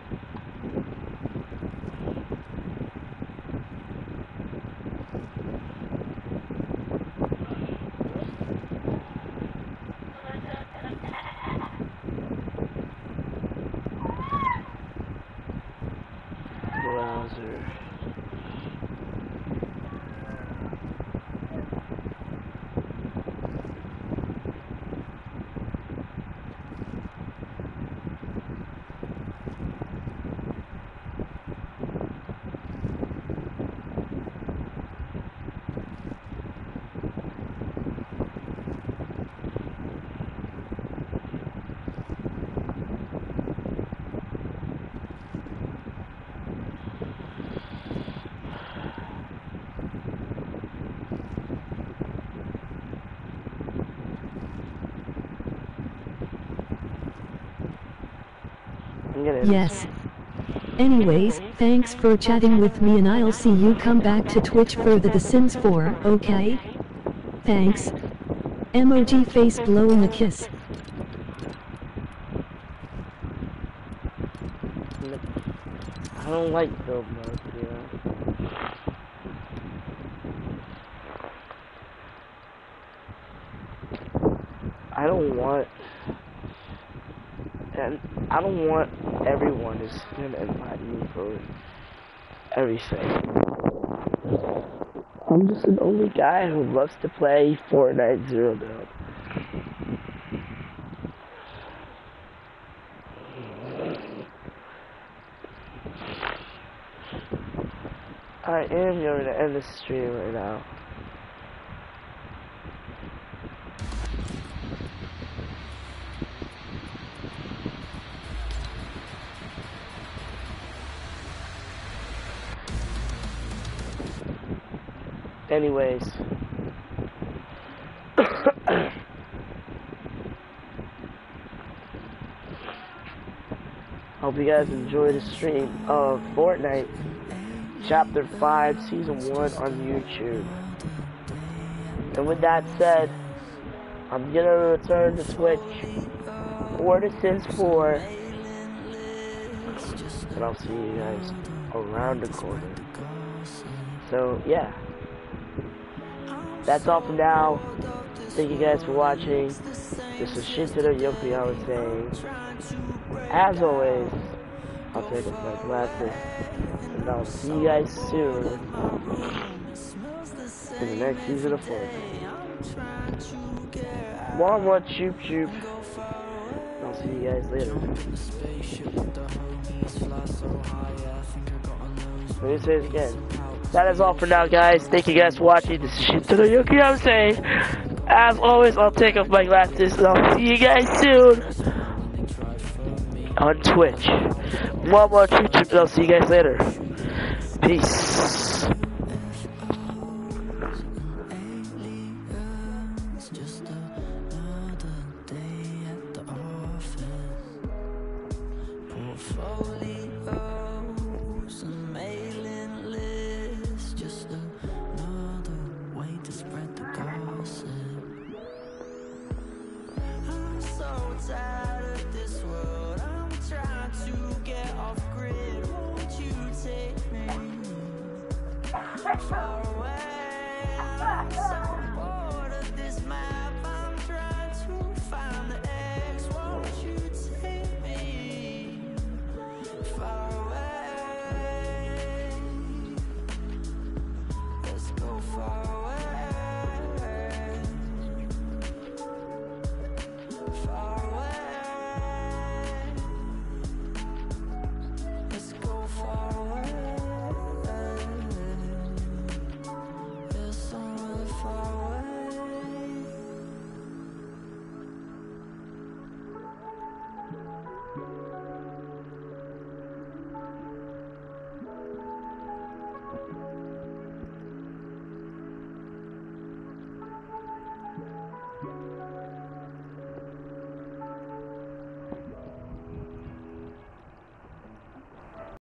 Browser. I'm gonna end Yes. Anyways, thanks for chatting with me and I'll see you come back to Twitch for the The Sims four, okay? Thanks. Emoji face blowing a kiss. this. I don't like build mode, you know. I don't want, and I don't want everyone to spam invite me for everything. I'm just an only guy who loves to play Fortnite Zero build. I am going to end the stream right now. Anyways. Hope you guys enjoy the stream of Fortnite Chapter five Season one on YouTube. And with that said, I'm gonna return to Twitch for The Sims four. And I'll see you guys around the corner. So, yeah. That's all for now. Thank you guys for watching. This is Shintaro Yoki, I was saying. As always, I'll take off my glasses. And I'll see you guys soon in the next season of Fortnite. One more choop choop. I'll see you guys later. Let me say it again. That is all for now, guys. Thank you guys for watching. This is Shintaro Yoki, I'm saying. As always, I'll take off my glasses and I'll see you guys soon on Twitch. One more choop choop and I'll see you guys later. Peace. Far